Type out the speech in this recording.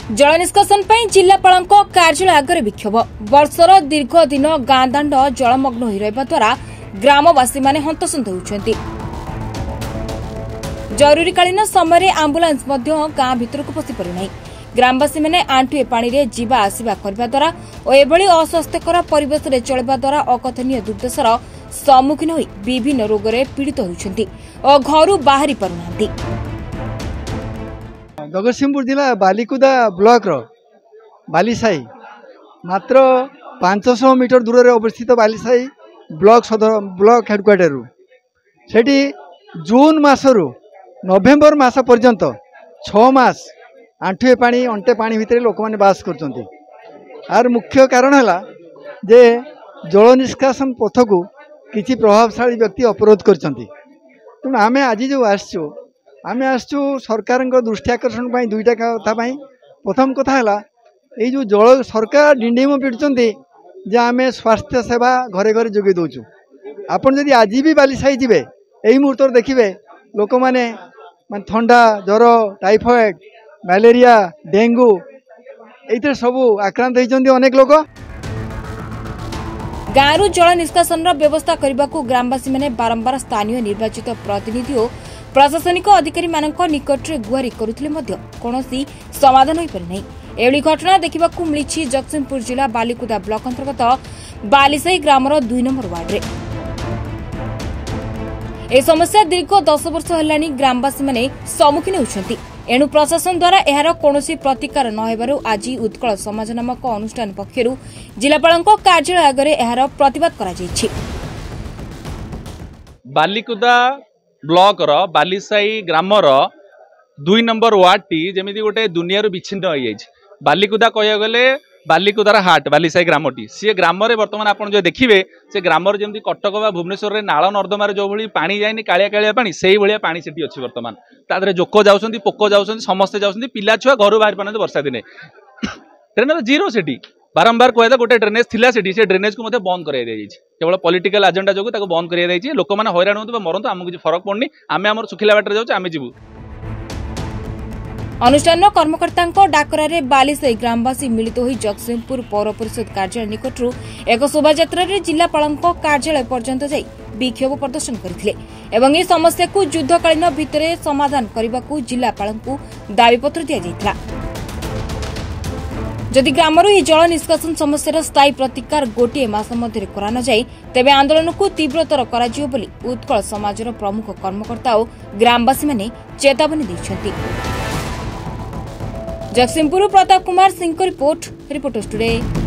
जल निष्कासन पर जिलापाल कार्यालय आगे विक्षोभ। वर्षर दीर्घ दिन गाँ दाण्ड जलमग्न हो रहा द्वारा ग्रामवासी माने हंतसंत होती। जरूरीकालीन समय आंबुलांस गाँ भीतर को पशि पारना। ग्रामवासी माने आंठुए पानी रे जीवा आसिबा करबा द्वारा और एभली अस्वास्थ्यकर परिवेश रे चलबा द्वारा अकथनीय दुर्दशार सम्मुखीन होई विभिन्न रोग रे पीड़ित होउछंती और घरु बाहरी पारुनांती। जगतसिंहपुर जिला बालिकुदा ब्लॉक रो बालीसाई मात्र 500 मीटर दूर रे अवस्थित Balisai block Sadar block headquarter सेठी जून मासरू नवेम्बर मास पर्यंत 6 मास आंठुए पानी अंटे पानी भितर लोक मैंने बास करछंती। आर मुख्य कारण है जे जल निष्कासन पथ को किसी प्रभावशाली व्यक्ति अवरोध करछंती। तेणु आमे आज जो आमे आसचु सरकार दृष्टि आकर्षण पर दुईटा कथा। प्रथम कथा है जो जल सरकार डिंडीम पिटुंट जे आमे स्वास्थ्य सेवा घरे घरे जोगे दौचु। आपन जदि आज भी बालीसाई जीवे यही मुहूर्त देखिए लोक मैंने ठंडा ज्वर टाइफॉइड मलेरिया डेंगू ये सब आक्रांत होती अनेक लोग। गाँव जल निष्कासन व्यवस्था करने को ग्रामवासी माने बारंबार स्थानीय निर्वाचित प्रतिनिधि और प्रशासनिक अधिकारी मानक निकट में गुहारि करुथिले मध्य कौनसी समाधान हो पारि नहीं। एभली घटना देखा मिली जगतसिंहपुर जिला बालिकुदा ब्लॉक अंतर्गत बालीसाई ग्रामर 2 नंबर वार्ड रे। ए समस्या दीर्घ 10 वर्ष हेलानी ग्रामवासी माने सम्मुखीन होउछंती। एणु प्रशासन द्वारा एहार कौनसी प्रतिकार न हेबारु आज उत्कल समाज नामक अनुष्ठान पक्षरु जिलापाल कार्यालय आगे एहार प्रतिवाद करा जायछि। बालिकुदा ब्लॉक रो बालीसाई ग्रामर 2 नंबर वार्ड टी जेमिति गोटे दुनिया विच्छिन्न हो जाइछि। बालिकुदा कह गले बालिकुदार हाट बालीसाई ग्रामटी सी ग्राम बर्तमान आप जो देखिए से ग्राम जमी कटक बा भुवनेश्वर नाल नर्दमार जो भाई पानी जाए कालिया कालिया पानी से भाया पानी से अच्छी बर्तमान तादे जोक जाऊँच पोक जाऊँच समस्ते जाऊँच पिला छुआ घर बाहर पाने वर्षा दिने ड्रेनेज जीरो से बारंबार कहते गोटे ड्रेनेज थिला से ड्रेनेज को बंद कर केवल पॉलिटिकल एजेंडा जो बंद कर लोक मैंने हैरान होते मरतु आमको किसी फरक पड़नी आम आम सुखिला बाटर जाऊँ आम जीवु। अनुष्ठान कर्मकर्ता डाकरा बालीसाई ग्रामवासी मिलित हो जगतसिंहपुर पौर परिषद कार्यालय निकटू एक शोभायात्रा जिलापाल कार्यालय पर्यंत जाई विक्षोभ प्रदर्शन करथिले एवं ए समस्या को युद्धकालीन भितर समाधान करने को जिलापाल को दाबीपत्र दि जाइथिला। जदि ग्रामर ही जल निष्कासन समस्यार स्थायी प्रतिकार गोटे मास मध्य करा न जाए तेबे आंदोलन को तीव्रतर कराजियो बोली उत्कल समाजर प्रमुख कर्मकर्ता और ग्रामवासी माने चेतावनी दैछन्ति। Jagatsinghpur Pratap Kumar Singh reporters today.